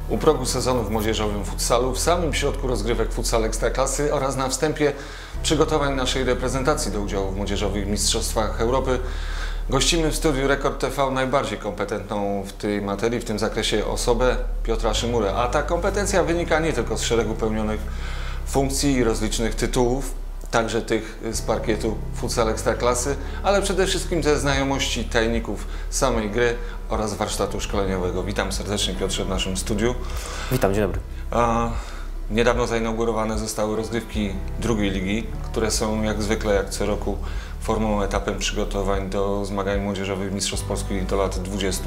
U progu sezonu w młodzieżowym futsalu, w samym środku rozgrywek futsal Ekstraklasy oraz na wstępie przygotowań naszej reprezentacji do udziału w młodzieżowych mistrzostwach Europy gościmy w studiu Rekord TV najbardziej kompetentną w tej materii, w tym zakresie osobę Piotra Szymurę. A ta kompetencja wynika nie tylko z szeregu pełnionych funkcji i rozlicznych tytułów, także tych z parkietu futsal Ekstraklasy, ale przede wszystkim ze znajomości tajników samej gry oraz warsztatu szkoleniowego. Witam serdecznie, Piotrze, w naszym studiu. Witam, dzień dobry. Niedawno zainaugurowane zostały rozgrywki drugiej ligi, które są jak zwykle, jak co roku, formą, etapem przygotowań do zmagań młodzieżowych Mistrzostw Polski do lat 20.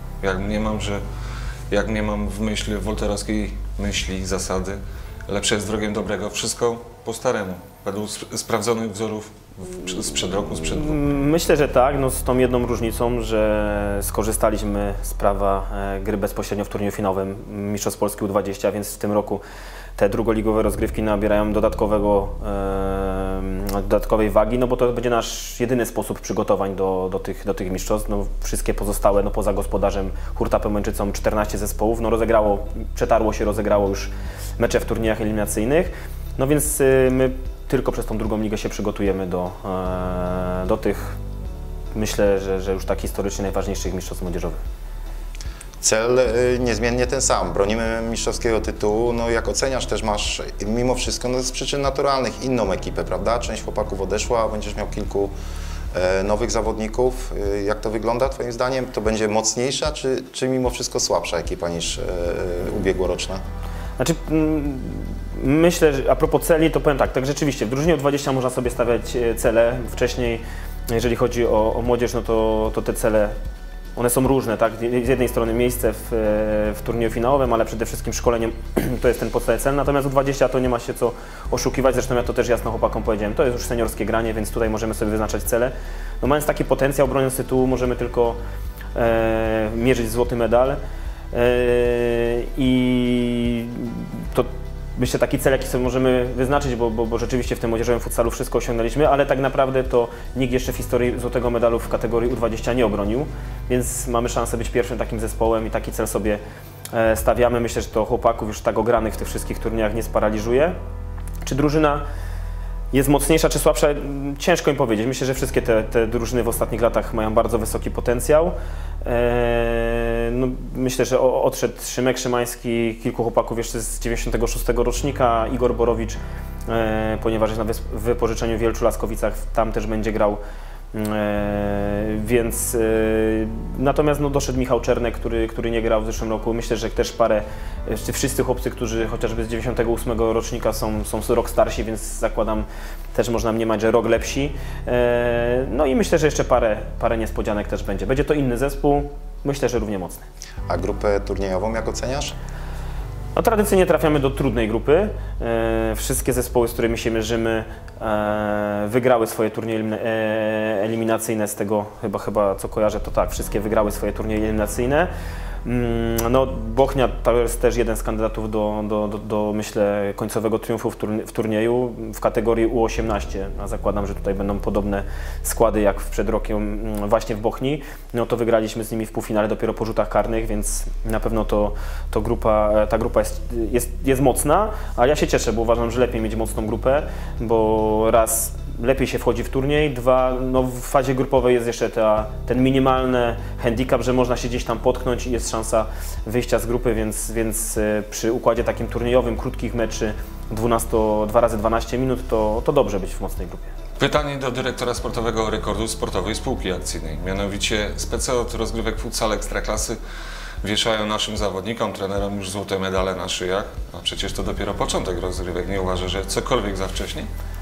Jak mnie mam w myśli, wolterowskiej myśli, zasady, lepsze jest wrogiem dobrego, wszystko po staremu, według sprawdzonych wzorów sprzed roku, sprzed dwóch. Myślę, że tak, no z tą jedną różnicą, że skorzystaliśmy z prawa gry bezpośrednio w turnieju finałowym Mistrzostw Polski U20, więc w tym roku te drugoligowe rozgrywki nabierają dodatkowej wagi, no bo to będzie nasz jedyny sposób przygotowań do tych mistrzostw. No, wszystkie pozostałe, no poza gospodarzem Hurtapem Męczycą, 14 zespołów, no rozegrało już mecze w turniejach eliminacyjnych, no więc my tylko przez tą drugą ligę się przygotujemy do tych, myślę, że już tak historycznie najważniejszych mistrzostw młodzieżowych. Cel niezmiennie ten sam. Bronimy mistrzowskiego tytułu. No jak oceniasz, też masz mimo wszystko, no z przyczyn naturalnych, inną ekipę, prawda? Część chłopaków odeszła, będziesz miał kilku nowych zawodników. Jak to wygląda Twoim zdaniem? To będzie mocniejsza, czy mimo wszystko słabsza ekipa niż ubiegłoroczna? Znaczy, myślę, że a propos celi, to powiem tak rzeczywiście, w drużynie U20 można sobie stawiać cele. Wcześniej, jeżeli chodzi o młodzież, no to te cele, one są różne, tak? Z jednej strony miejsce w turnieju finałowym, ale przede wszystkim szkoleniem to jest ten podstawowy cel, natomiast U20 to nie ma się co oszukiwać, zresztą ja to też jasno chłopakom powiedziałem, to jest już seniorskie granie, więc tutaj możemy sobie wyznaczać cele. No mając taki potencjał, broniąc tytułu, możemy tylko mierzyć złoty medal i to myślę, taki cel, jaki sobie możemy wyznaczyć, bo rzeczywiście w tym młodzieżowym futsalu wszystko osiągnęliśmy, ale tak naprawdę to nikt jeszcze w historii złotego medalu w kategorii U20 nie obronił, więc mamy szansę być pierwszym takim zespołem i taki cel sobie stawiamy. Myślę, że to chłopaków już tak ogranych w tych wszystkich turniejach nie sparaliżuje. Czy drużyna jest mocniejsza czy słabsza? Ciężko im powiedzieć. Myślę, że wszystkie te drużyny w ostatnich latach mają bardzo wysoki potencjał. No, myślę, że odszedł Szymek Szymański, kilku chłopaków jeszcze z 96 rocznika, Igor Borowicz, ponieważ jest na wypożyczeniu w Wielczu Laskowicach, tam też będzie grał. Więc natomiast no, doszedł Michał Czernek, który nie grał w zeszłym roku. Myślę, że też wszyscy chłopcy, którzy chociażby z 98 rocznika są rok starsi, więc zakładam, też można mniemać, że rok lepsi. No i myślę, że jeszcze parę niespodzianek też będzie. Będzie to inny zespół, myślę, że równie mocny. A grupę turniejową jak oceniasz? No, tradycyjnie trafiamy do trudnej grupy. Wszystkie zespoły, z którymi się mierzymy, wygrały swoje turnieje eliminacyjne. Z tego chyba co kojarzę, to tak, wszystkie wygrały swoje turnieje eliminacyjne. No, Bochnia to jest też jeden z kandydatów do myślę, końcowego triumfu w turnieju w kategorii U18. A zakładam, że tutaj będą podobne składy jak przed rokiem właśnie w Bochni. No to wygraliśmy z nimi w półfinale dopiero po rzutach karnych, więc na pewno ta grupa jest mocna, ale ja się cieszę, bo uważam, że lepiej mieć mocną grupę, bo raz lepiej się wchodzi w turniej, dwa, no w fazie grupowej jest jeszcze ten minimalny handicap, że można się gdzieś tam potknąć i jest szansa wyjścia z grupy, więc przy układzie takim turniejowym, krótkich meczy 2 razy 12 minut, to dobrze być w mocnej grupie. Pytanie do dyrektora sportowego Rekordu Sportowej Spółki Akcyjnej. Mianowicie spece od rozgrywek futsal Ekstraklasy wieszają naszym zawodnikom, trenerom już złote medale na szyjach, a przecież to dopiero początek rozgrywek. Nie uważa, że cokolwiek za wcześnie?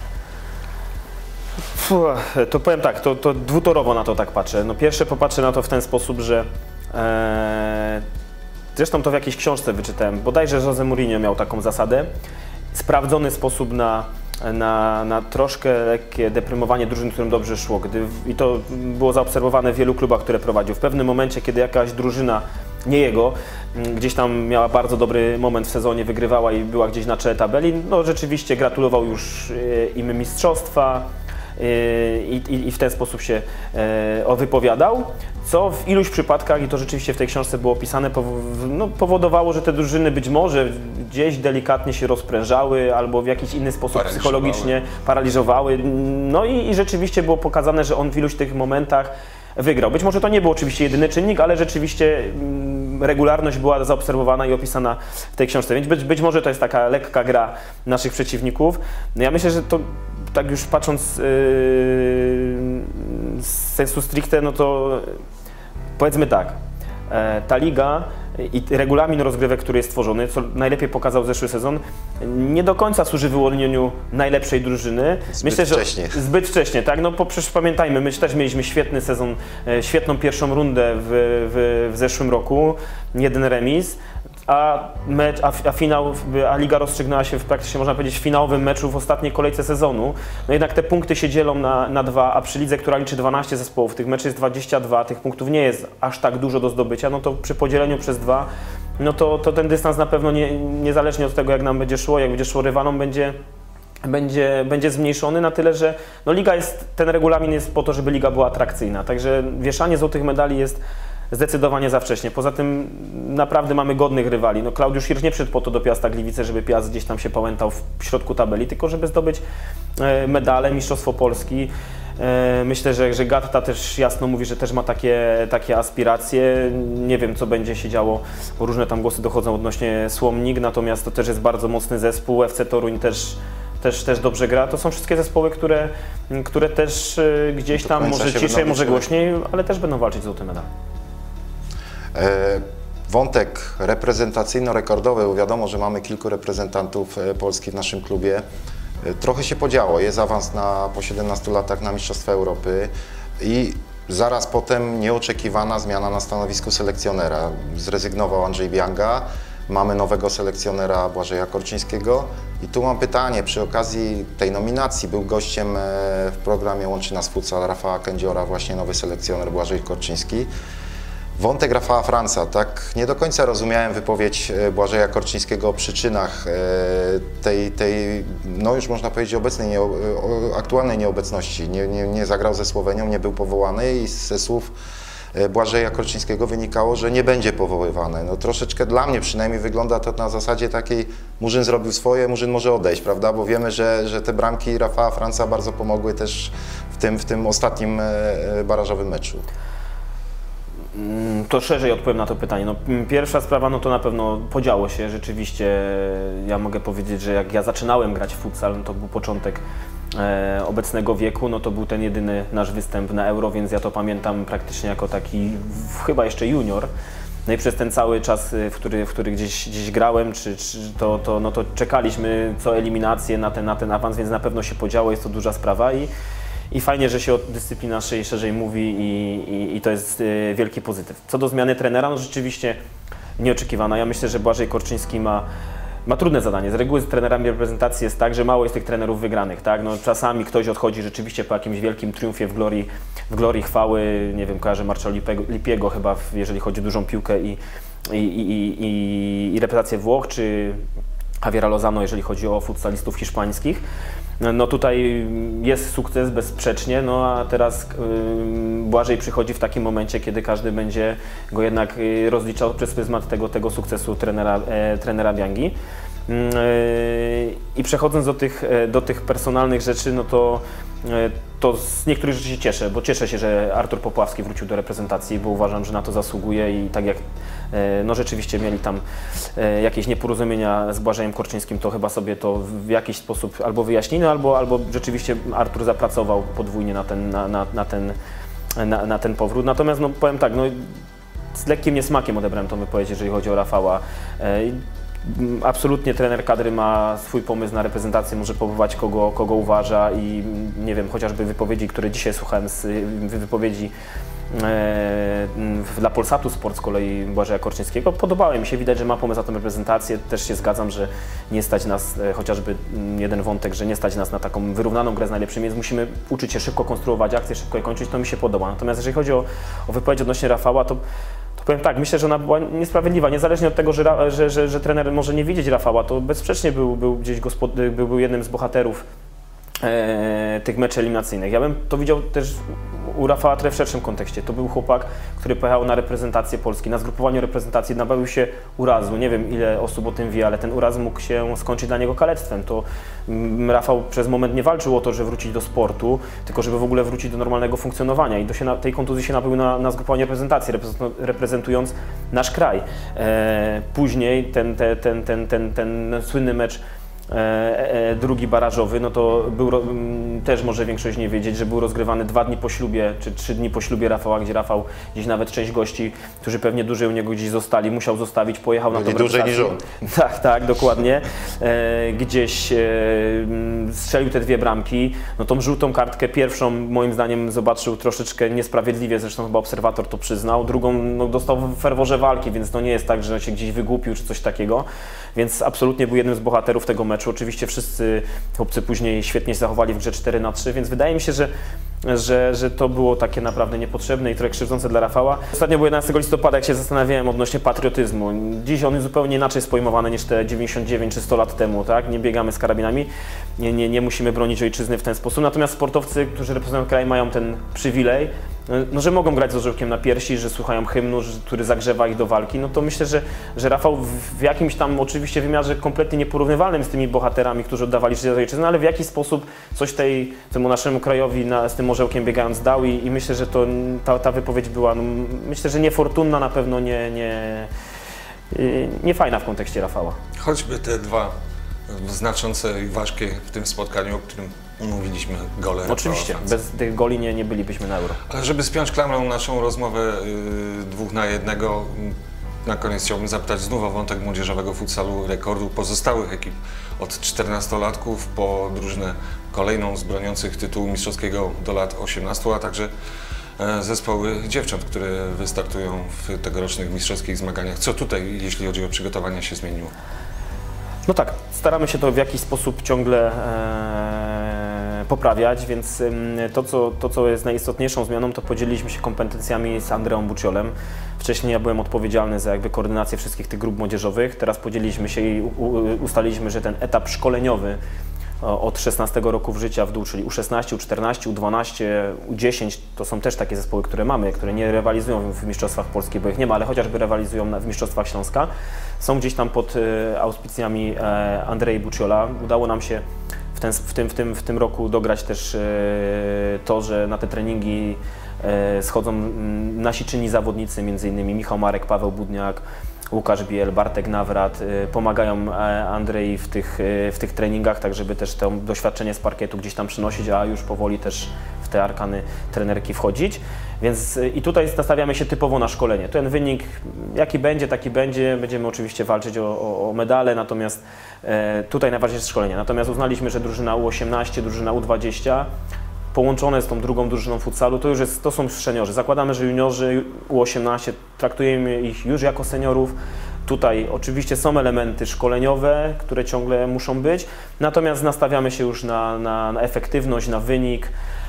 To powiem tak, to dwutorowo na to tak patrzę. No pierwsze popatrzę na to w ten sposób, że zresztą to w jakiejś książce wyczytałem, bodajże Jose Mourinho miał taką zasadę, sprawdzony sposób na troszkę lekkie deprymowanie drużyn, którym dobrze szło. I to było zaobserwowane w wielu klubach, które prowadził. W pewnym momencie, kiedy jakaś drużyna, nie jego, gdzieś tam miała bardzo dobry moment w sezonie, wygrywała i była gdzieś na czele tabeli, no rzeczywiście gratulował już im mistrzostwa, i w ten sposób się wypowiadał, co w iluś przypadkach, i to rzeczywiście w tej książce było opisane, powodowało, że te drużyny być może gdzieś delikatnie się rozprężały albo w jakiś inny sposób psychologicznie paraliżowały. No i rzeczywiście było pokazane, że on w iluś tych momentach wygrał. Być może to nie był oczywiście jedyny czynnik, ale rzeczywiście regularność była zaobserwowana i opisana w tej książce, więc być może to jest taka lekka gra naszych przeciwników. No ja myślę, że to tak już patrząc z sensu stricte, no to powiedzmy tak, ta liga i regulamin rozgrywek, który jest stworzony, co najlepiej pokazał zeszły sezon, nie do końca służy wyłonieniu najlepszej drużyny. Myślę, że zbyt wcześnie, tak? No przecież pamiętajmy, my też mieliśmy świetny sezon, świetną pierwszą rundę w zeszłym roku, jeden remis, a liga rozstrzygnęła się w praktycznie, można powiedzieć, finałowym meczu w ostatniej kolejce sezonu. No jednak te punkty się dzielą na dwa, a przy lidze, która liczy 12 zespołów, tych meczów jest 22, tych punktów nie jest aż tak dużo do zdobycia, no to przy podzieleniu przez dwa, no to ten dystans na pewno niezależnie od tego, jak nam będzie szło, jak będzie szło rywalom, będzie zmniejszony na tyle, że no ten regulamin jest po to, żeby liga była atrakcyjna, także wieszanie złotych medali jest zdecydowanie za wcześnie. Poza tym naprawdę mamy godnych rywali. No Klaudiusz Hirsch nie przyszedł po to do Piasta Gliwice, żeby Piast gdzieś tam się pałętał w środku tabeli, tylko żeby zdobyć medale, Mistrzostwo Polski. Myślę, że Gatta też jasno mówi, że też ma takie aspiracje. Nie wiem, co będzie się działo, bo różne tam głosy dochodzą odnośnie Słomnik, natomiast to też jest bardzo mocny zespół. FC Toruń też dobrze gra. To są wszystkie zespoły, które też gdzieś tam może ciszej, może głośniej, ale też będą walczyć o złoty medal. Wątek reprezentacyjno-rekordowy, bo wiadomo, że mamy kilku reprezentantów Polski w naszym klubie. Trochę się podziało, jest awans po 17 latach na Mistrzostwa Europy i zaraz potem nieoczekiwana zmiana na stanowisku selekcjonera. Zrezygnował Andrzej Bianga, mamy nowego selekcjonera Błażeja Korczyńskiego i tu mam pytanie, przy okazji tej nominacji był gościem w programie Łączy Nas Futsal Rafała Kędziora, właśnie nowy selekcjoner Błażej Korczyński. Wątek Rafała Franca, tak nie do końca rozumiałem wypowiedź Błażeja Korczyńskiego o przyczynach tej no już można powiedzieć aktualnej nieobecności. Nie zagrał ze Słowenią, nie był powołany i ze słów Błażeja Korczyńskiego wynikało, że nie będzie powoływany. No troszeczkę dla mnie przynajmniej wygląda to na zasadzie takiej Murzyn zrobił swoje, Murzyn może odejść, prawda? Bo wiemy, że te bramki Rafała Franca bardzo pomogły też w tym ostatnim barażowym meczu. To szerzej odpowiem na to pytanie. No, pierwsza sprawa, no to na pewno podziało się rzeczywiście. Ja mogę powiedzieć, że jak ja zaczynałem grać w futsal, no to był początek obecnego wieku, no to był ten jedyny nasz występ na Euro, więc ja to pamiętam praktycznie jako taki chyba jeszcze junior. No i przez ten cały czas, w który gdzieś grałem, no to czekaliśmy co eliminację na ten awans, więc na pewno się podziało, jest to duża sprawa i fajnie, że się o dyscyplinie naszej szerzej mówi i to jest wielki pozytyw. Co do zmiany trenera, no rzeczywiście nieoczekiwana. Ja myślę, że Błażej Korczyński ma trudne zadanie. Z reguły z trenerami reprezentacji jest tak, że mało jest tych trenerów wygranych. Tak? No, czasami ktoś odchodzi rzeczywiście po jakimś wielkim triumfie w glorii chwały. Nie wiem, kojarzę Marcelo Lipiego chyba, jeżeli chodzi o dużą piłkę i reprezentację Włoch, czy Javiera Lozano, jeżeli chodzi o futsalistów hiszpańskich. No tutaj jest sukces bezsprzecznie, no a teraz Błażej przychodzi w takim momencie, kiedy każdy będzie go jednak rozliczał przez pryzmat tego sukcesu trenera Biangi. I przechodząc do tych personalnych rzeczy, no to z niektórych rzeczy się cieszę, bo cieszę się, że Artur Popławski wrócił do reprezentacji, bo uważam, że na to zasługuje i tak jak no rzeczywiście mieli tam jakieś nieporozumienia z Błażejem Korczyńskim, to chyba sobie to w jakiś sposób albo wyjaśnili, albo rzeczywiście Artur zapracował podwójnie na ten powrót. Natomiast no, powiem tak, no, z lekkim niesmakiem odebrałem tą wypowiedź, jeżeli chodzi o Rafała. Absolutnie trener kadry ma swój pomysł na reprezentację, może powołać kogo uważa i nie wiem, chociażby wypowiedzi, które dzisiaj słuchałem z wypowiedzi dla Polsatu Sport z kolei Błażeja Korczyńskiego. Podobało mi się, widać, że ma pomysł na tę reprezentację. Też się zgadzam, że nie stać nas, chociażby jeden wątek, że nie stać nas na taką wyrównaną grę z najlepszymi, więc musimy uczyć się szybko konstruować akcje, szybko je kończyć, to mi się podoba. Natomiast jeżeli chodzi o wypowiedź odnośnie Rafała, to powiem tak, myślę, że ona była niesprawiedliwa, niezależnie od tego, że trener może nie widzieć Rafała, to bezsprzecznie był gdzieś był jednym z bohaterów tych meczów eliminacyjnych. Ja bym to widział też u Rafała trochę w szerszym kontekście. To był chłopak, który pojechał na reprezentację Polski, na zgrupowaniu reprezentacji, nabawił się urazu. Nie wiem, ile osób o tym wie, ale ten uraz mógł się skończyć dla niego kalectwem. To Rafał przez moment nie walczył o to, żeby wrócić do sportu, tylko żeby w ogóle wrócić do normalnego funkcjonowania i tej kontuzji się nabawił na zgrupowaniu reprezentacji, reprezentując nasz kraj. Później ten słynny mecz drugi barażowy, no to był, też może większość nie wiedzieć, że był rozgrywany 2 dni po ślubie, czy 3 dni po ślubie Rafała, gdzie Rafał, gdzieś nawet część gości, którzy pewnie dłużej u niego gdzieś zostali, musiał zostawić, pojechał na tą dłużej niż on. Tak, dokładnie. Gdzieś strzelił te 2 bramki, no tą żółtą kartkę pierwszą moim zdaniem zobaczył troszeczkę niesprawiedliwie, zresztą chyba obserwator to przyznał, drugą no, dostał w ferworze walki, więc to nie jest tak, że się gdzieś wygłupił czy coś takiego, więc absolutnie był jednym z bohaterów tego meczu. Oczywiście wszyscy chłopcy później świetnie się zachowali w grze 4-3, więc wydaje mi się, że to było takie naprawdę niepotrzebne i trochę krzywdzące dla Rafała. Ostatnio było 11 listopada, jak się zastanawiałem odnośnie patriotyzmu. Dziś on jest zupełnie inaczej jest pojmowany niż te 99 czy 100 lat temu, tak? Nie biegamy z karabinami, nie musimy bronić ojczyzny w ten sposób. Natomiast sportowcy, którzy reprezentują kraj, mają ten przywilej, no, że mogą grać z orzełkiem na piersi, że słuchają hymnu, który zagrzewa ich do walki, no to myślę, że Rafał w jakimś tam oczywiście wymiarze kompletnie nieporównywalnym z tymi bohaterami, którzy oddawali życie za ojczyznę, ale w jakiś sposób coś temu naszemu krajowi z tym orzełkiem biegając dał i myślę, że ta wypowiedź była, no, myślę, że niefortunna, na pewno nie fajna w kontekście Rafała. Choćby te 2 znaczące i ważkie w tym spotkaniu, o którym mówiliśmy, gole. Oczywiście, bez tych goli nie bylibyśmy na Euro. Ale żeby spiąć klamrą naszą rozmowę 2 na 1, na koniec chciałbym zapytać znów o wątek młodzieżowego futsalu, rekordu pozostałych ekip od 14-latków po drużynę kolejną z broniących tytułu mistrzowskiego do lat 18, a także zespoły dziewcząt, które wystartują w tegorocznych mistrzowskich zmaganiach. Co tutaj, jeśli chodzi o przygotowania, się zmieniło? No tak, staramy się to w jakiś sposób ciągle poprawiać, więc to, co jest najistotniejszą zmianą, to podzieliliśmy się kompetencjami z Andreą Buciolem. Wcześniej ja byłem odpowiedzialny za koordynację wszystkich tych grup młodzieżowych, teraz podzieliliśmy się i ustaliliśmy, że ten etap szkoleniowy od 16 roku życia w dół, czyli U16, U14, U12, U10, to są też takie zespoły, które mamy, które nie rywalizują w Mistrzostwach Polski, bo ich nie ma, ale chociażby rywalizują w Mistrzostwach Śląska. Są gdzieś tam pod auspicjami Andrei Buciola. Udało nam się w tym roku dograć też to, że na te treningi schodzą nasi czynni zawodnicy, m.in. Michał Marek, Paweł Budniak, Łukasz Biel, Bartek Nawrat, pomagają Andrei w tych treningach, tak żeby też to doświadczenie z parkietu gdzieś tam przynosić, a już powoli też w te arkany trenerki wchodzić. Więc i tutaj nastawiamy się typowo na szkolenie. Ten wynik jaki będzie, taki będzie. Będziemy oczywiście walczyć o medale, natomiast tutaj najważniejsze jest szkolenie. Natomiast uznaliśmy, że drużyna U18, drużyna U20 połączone z tą drugą drużyną futsalu, to są seniorzy. Zakładamy, że juniorzy U18, traktujemy ich już jako seniorów. Tutaj oczywiście są elementy szkoleniowe, które ciągle muszą być, natomiast nastawiamy się już na efektywność, na wynik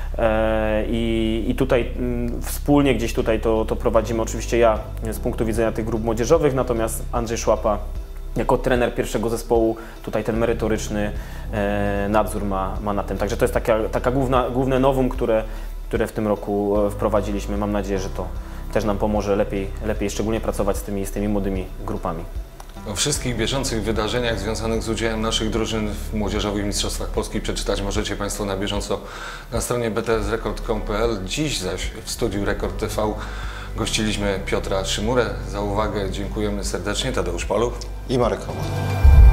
i tutaj wspólnie gdzieś tutaj to prowadzimy. Oczywiście ja z punktu widzenia tych grup młodzieżowych, natomiast Andrzej Szłapa jako trener pierwszego zespołu tutaj ten merytoryczny nadzór ma na tym. Także to jest taka główne novum, które w tym roku wprowadziliśmy. Mam nadzieję, że to też nam pomoże lepiej szczególnie pracować z tymi młodymi grupami. O wszystkich bieżących wydarzeniach związanych z udziałem naszych drużyn w Młodzieżowych Mistrzostwach Polski przeczytać możecie Państwo na bieżąco na stronie btsrekord.pl. Dziś zaś w studiu Rekord TV gościliśmy Piotra Szymurę. Za uwagę dziękujemy serdecznie. Tadeusz Paluch i Marek Homa.